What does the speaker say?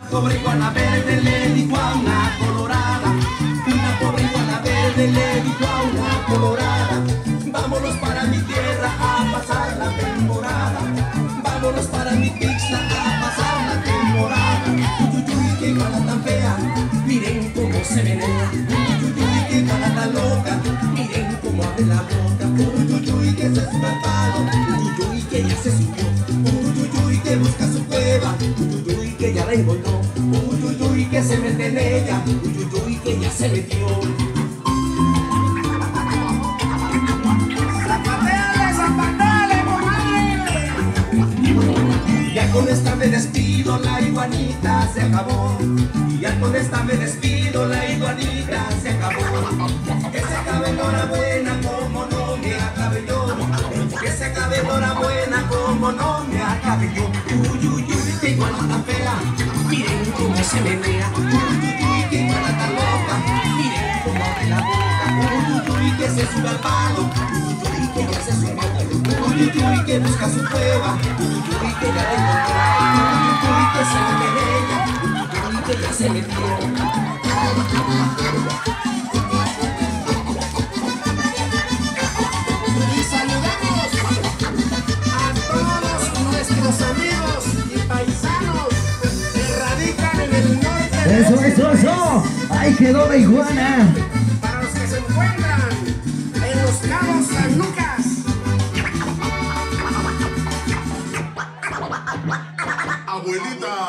pobre iguana verde le dijo a una colorada, una pobre iguana verde le dijo a una colorada, vámonos para mi tierra a pasar la temporada, vámonos para mi pixla a pasar la temporada. Uyuyuy, qué iguana tan fea, miren cómo se menea. Uyuyuy, qué iguana tan loca, miren cómo abre la boca. Uyuyuy, que se sube al palo, uyuyuy, que ya se subió. Uyuyuy, que busca su cueva, uyuyuy, que ya la encontró. Uyuyuy, que se mete en ella, uyuyuy, que ya se metió. Ya con esta me despido, la iguanita se acabó. Ya con esta me despido, la iguanita se acabó. Que se acabe enhorabuena como no me acabe yo. Que se acabe enhorabuena como no me acabe yo. Uy, uy, uy, qué iguana tan fea, miren cómo se menea. Uy, uy, uy, qué iguana tan loca, miren cómo abre la boca. Uy, uy, uy, que se sube al palo, uy, uy, que ya se subió. Uy, uy, uy, que busca su cueva, uy, uy, que ya la encontró. Uy, uy, que se mete en ella, uy, uy, que ya se metió. Y saludamos a todos nuestros amigos y paisanos que radican en el norte de Eso, eso, eso. Ahí quedó la iguana. para los que se encuentran en los Cabos San Lucas. Abuelita.